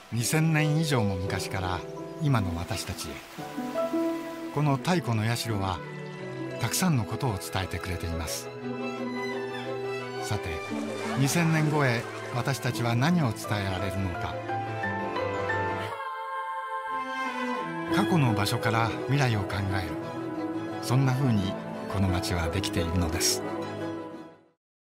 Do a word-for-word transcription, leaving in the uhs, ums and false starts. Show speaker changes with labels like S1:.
S1: にせんねん以上も昔から今の私たちへ、この太古の社はたくさんのことを伝えてくれています。さて、にせんねんごへ私たちは何を伝えられるのか。過去の場所から未来を考える、そんな風にこの町はできているのです。